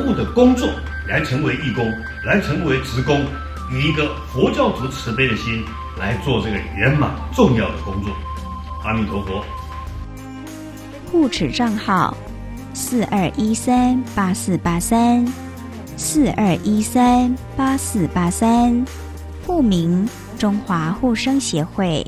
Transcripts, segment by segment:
务的工作，来成为义工，来成为职工，以一个佛教徒慈悲的心来做这个圆满重要的工作。阿弥陀佛。 护持账号42138483，42138483，户名中华护生协会。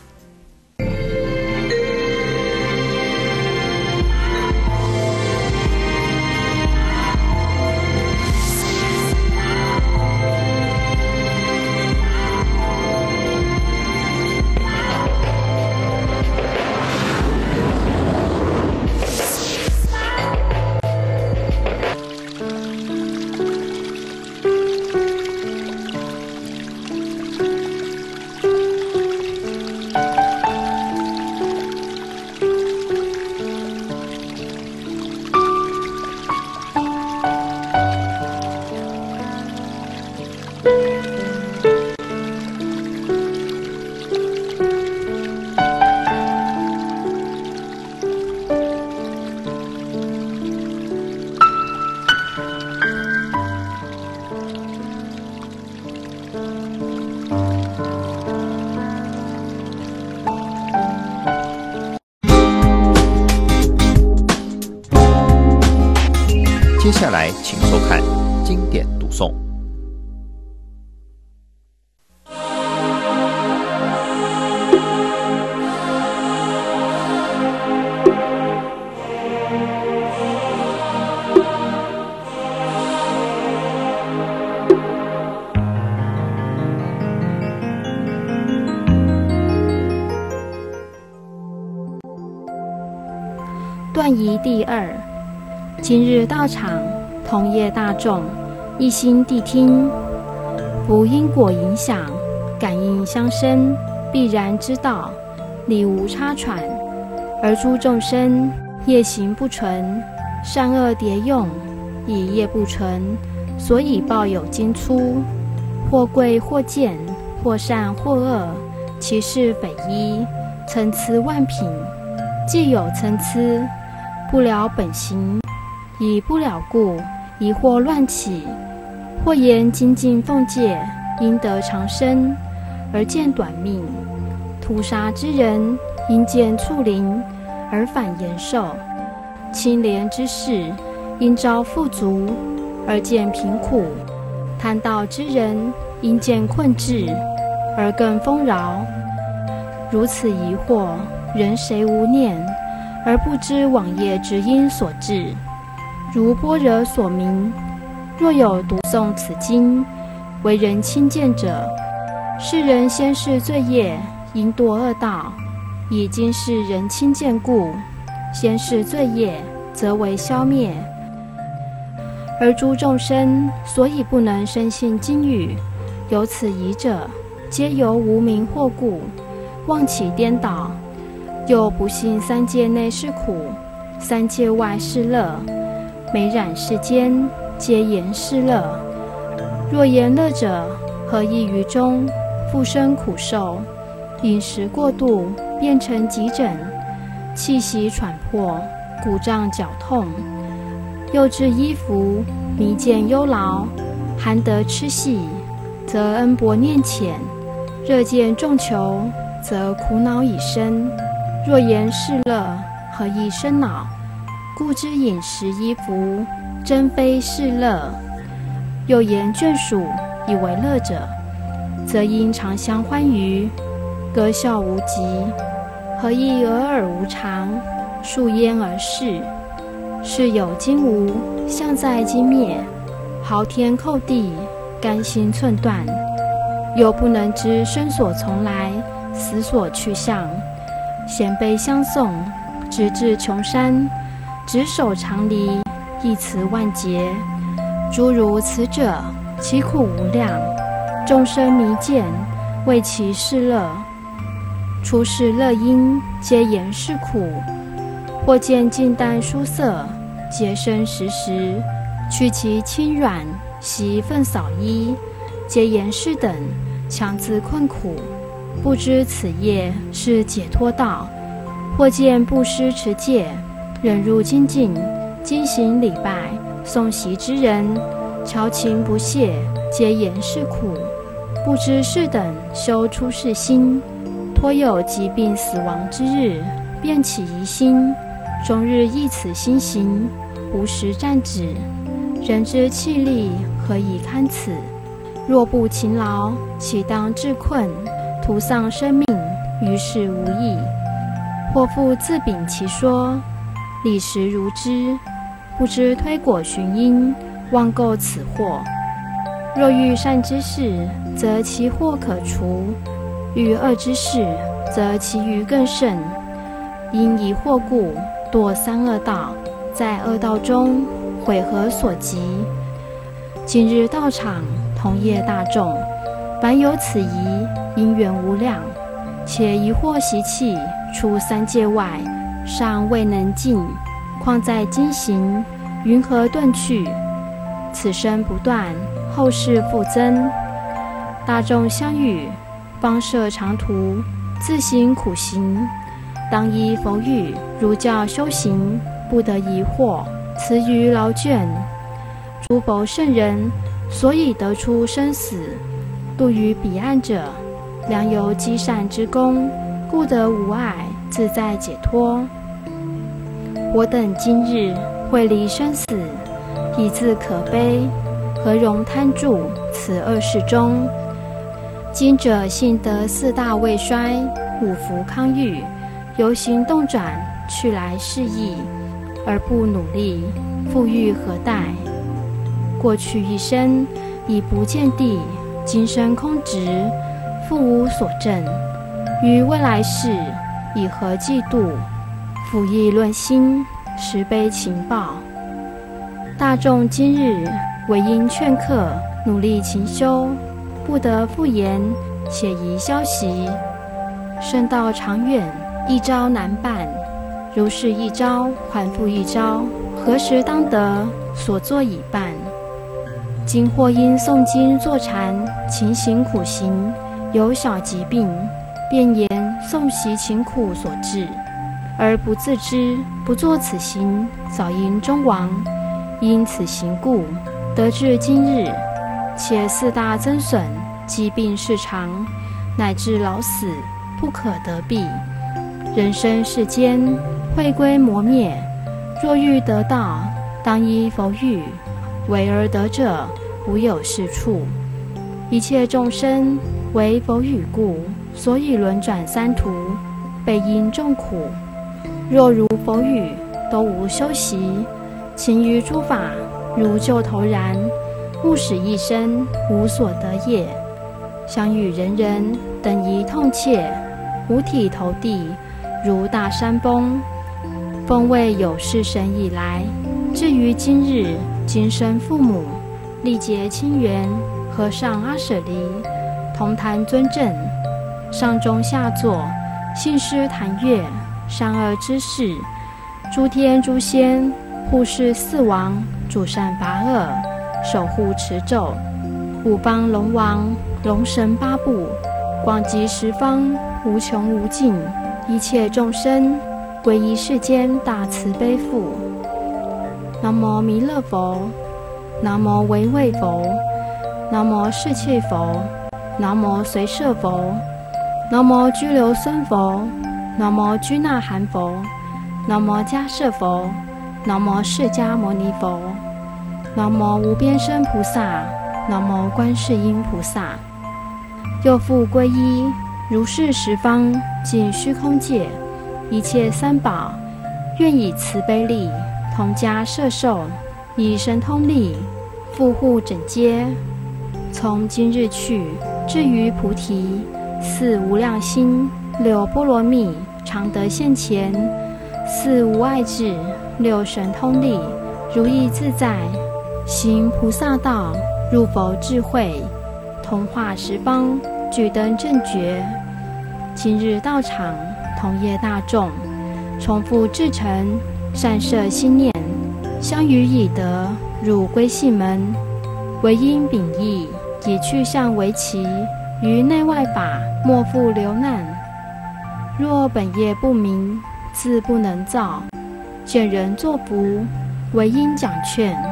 接下来，请收看经典读诵。 段仪第二。今日道场，同业大众，一心谛听，不因果影响，感应相生，必然知道，理无差传。而诸众生业行不纯，善恶叠用，以业不纯，所以报有经出，或贵或贱，或善或恶，其事匪夷，参差万品。既有参差，不了本行，以不了故，疑惑乱起，或言精进奉戒，应得长生，而见短命；屠杀之人，因见畜灵，而反延寿；清廉之士，因遭富足，而见贫苦；贪盗之人，因见困滞，而更丰饶。如此疑惑，人谁无念，而不知往业之因所致。如般若所明，若有读诵此经，为人亲见者，是人先世罪业，因堕恶道，以今世人亲见故，先世罪业则为消灭。而诸众生所以不能深信经语，有此疑者，皆由无明惑故，妄起颠倒，又不信三界内是苦，三界外是乐，每染世间，皆言是乐。若言乐者，何益于中？复生苦受，饮食过度，变成急诊，气息喘迫，骨胀脚痛，又至衣服，迷见忧劳，寒得痴细，则恩薄念浅；热见重求，则苦恼已生。若言是乐，何益生恼？故知饮食衣服，真非是乐。又言眷属，以为乐者，则因常相欢愉，歌笑无极。何益俄尔无常，数焉而逝？是有今无，相在今灭，嚎天叩地，甘心寸断。又不能知生所从来，死所去向，衔悲相送，直至穷山，执手长离，一词万劫。诸如此者，其苦无量，众生迷见，为其是乐。出世乐因，皆言是苦。或见净淡殊色，洁身时时，去其轻软，习粪扫衣，皆言是等，强自困苦。不知此业是解脱道。或见布施持戒，忍辱精进，精行礼拜， 诵习之人，调情不懈，皆言是苦。不知是等修出世心，颇有疾病死亡之日，便起疑心，终日忆此心行，无时暂止。人之气力何以堪此？若不勤劳，岂当致困，徒丧生命，于事无益。或复自秉其说，理实如之，不知推果寻因，妄构此祸。若遇善之事，则其祸可除；遇恶之事，则其余更甚。因疑惑故，堕三恶道，在恶道中悔何所及？今日道场同业大众，凡有此疑，因缘无量，且疑惑习气，出三界外，尚未能尽，况在今行，云何顿去？此生不断，后世复增。大众相与，方设长途，自行苦行，当依佛语，如教修行，不得疑惑，辞于劳倦。诸佛圣人所以得出生死，度于彼岸者，良由积善之功，故得无碍，自在解脱。我等今日会离生死，已自可悲，何容贪著此恶事中？今者幸得四大未衰，五福康裕，由行动转，去来适意，而不努力，富裕何待？过去一生已不见地，今生空执，复无所证。于未来世，以何嫉妒？俯议论心，实悲情报。大众今日唯应劝客，努力勤修，不得复言，且宜消息。圣道长远，一朝难办。如是一朝，还复一朝，何时当得？所作已办。今或因诵经坐禅，勤行苦行，有小疾病，便言诵习勤苦所致，而不自知，不作此行，早应终亡。因此行故，得至今日，且四大增损，疾病事长，乃至老死，不可得避。人生世间，会归磨灭，若欲得道，当依佛语，为而得者，无有是处。一切众生为佛语故，所以轮转三途，备因众苦。若如佛语，都无修习，勤于诸法，如旧头然，勿使一生无所得也。相与人人等疑痛切，五体投地，如大山崩。风味有事神以来，至于今日，今生父母，历劫亲缘，和尚阿舍离，同谈尊正，上中下座，信师谈乐，善恶之事，诸天诸仙，护世四王，主善拔恶，守护持咒，五方龙王，龙神八部，广集十方，无穷无尽，一切众生，皈依世间大慈悲父。南无弥勒佛，南无唯畏佛，南无世气佛，南无随摄佛，南无居留孙佛，南无居那含佛，南无迦摄佛，南无释迦牟尼佛，南无无边身菩萨，南无观世音菩萨。又复皈依如是十方尽虚空界一切三宝，愿以慈悲力同家摄受，以神通力护护整街。从今日去，至于菩提，四无量心，六波罗蜜，常得现前，四无碍智，六神通力，如意自在，行菩萨道，入佛智慧，同化十方，具登正觉。今日道场，同业大众，重复至诚，善摄心念，相与已得，入归信门。唯因秉义，以去向为期，于内外法，莫复流难。若本业不明，自不能造。见人作福，唯因讲劝，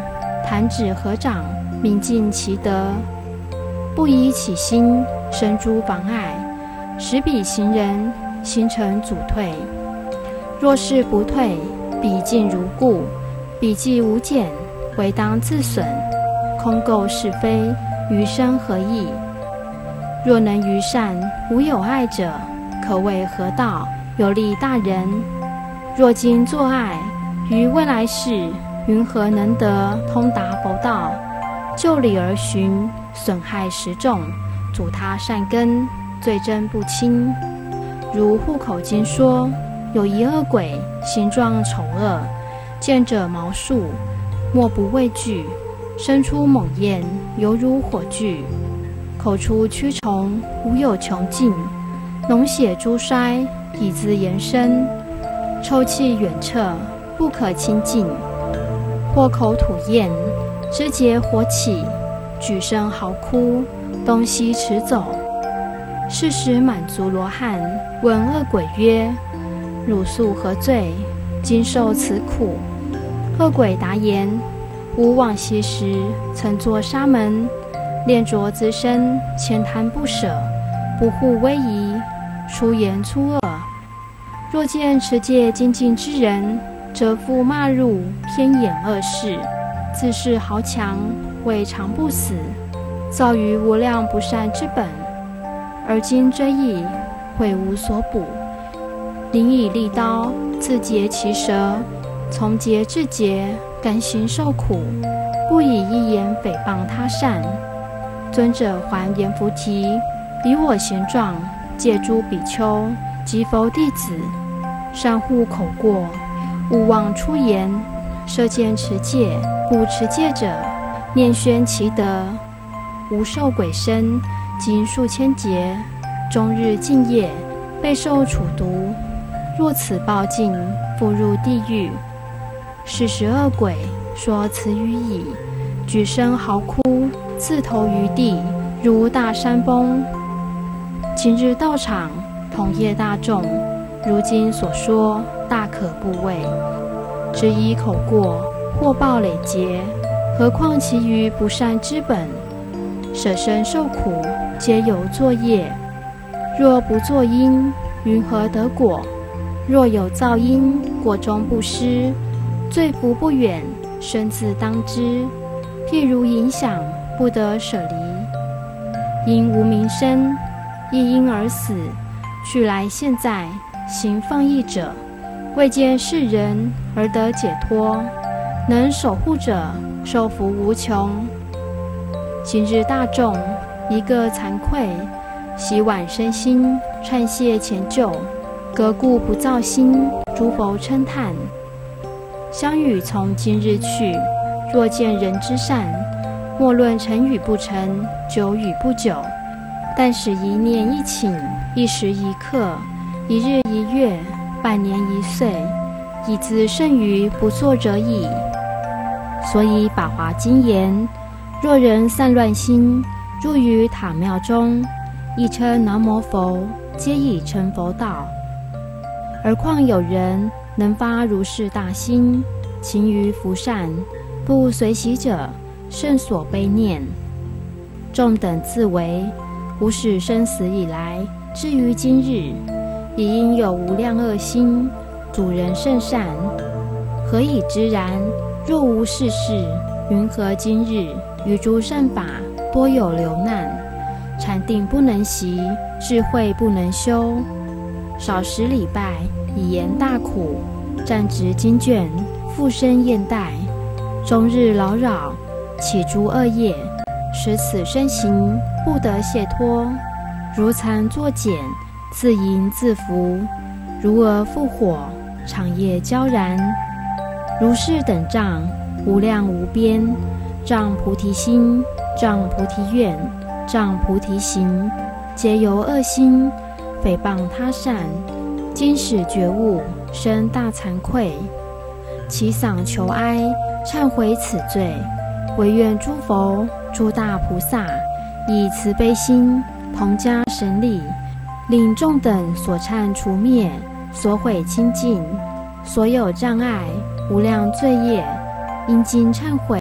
弹指合掌，明尽其德，不以起心生诸妨碍，使彼行人形成阻退。若是不退，彼进如故，彼既无减，唯当自损，空垢是非，余生何益？若能于善无有碍者，可谓合道，有利大人。若今作爱，于未来世云何能得通达佛道？就理而循，损害实重，阻他善根，罪真不轻。如户口经说，有一恶鬼，形状丑恶，见者毛竖，莫不畏惧，生出猛焰，犹如火炬，口出蛆虫，无有穷尽，脓血珠筛，以自延伸，臭气远彻，不可亲近，或口吐焰，肢节火起，举身嚎哭，东西驰走。是时满族罗汉问恶鬼曰：汝素何罪？今受此苦？恶鬼答言：吾往昔时曾作沙门，恋着资身，浅谈不舍，不护威仪，出言粗恶。若见持戒精进之人，则复骂入偏掩恶事，自恃豪强，未尝不死，造于无量不善之本。而今追忆，悔无所补，宁以利刀自截其舌，从节至节，甘心受苦，不以一言诽谤他善。尊者还阎浮提，以我贤状，戒诸比丘及佛弟子，善护口过，勿妄出言。舍见持戒，故持戒者，念宣其德，无受鬼身，经数千劫，终日敬业，备受处毒。若此报尽，复入地狱。是时恶鬼说此语已，举身嚎哭，自投于地，如大山崩。今日道场，同业大众，如今所说，大可怖畏。只以口过，祸报累劫，何况其余不善之本？舍身受苦，皆由作业。若不作因，云何得果？若有造因，果中不失，罪福不远，身自当知。譬如影响，不得舍离。因无名生，亦因而死。去来现在，行放逸者，未见世人而得解脱，能守护者，受福无穷。今日大众，一个惭愧，洗碗身心，忏谢前旧，革故不造新，诸佛称叹。相与从今日去，若见人之善，莫论成与不成，久与不久，但使一念一顷，一时一刻，一日一月，半年一岁，以资甚于不作者矣。所以法华经言：若人散乱心，入于塔庙中，亦称南无佛，皆已成佛道。而况有人能发如是大心，勤于福善，不随喜者，甚所悲念。众等自为无始生死以来，至于今日，已因有无量恶心，主人甚善。何以知然？若无是事，云何今日于诸善法多有流难？禅定不能习，智慧不能修，少时礼拜，以言大苦，战执经卷，复生厌怠，终日劳扰，起诸恶业，使此身形不得解脱，如残作茧，自淫自服，如蛾复火，长夜焦燃。如是等障，无量无边，障菩提心，障菩提愿，障菩提行，皆由恶心，诽谤他善，今始觉悟，生大惭愧，其嗓求哀，忏悔此罪，唯愿诸佛、诸大菩萨以慈悲心，同加神力，令众等所忏除灭，所毁清净，所有障碍，无量罪业，因经忏悔，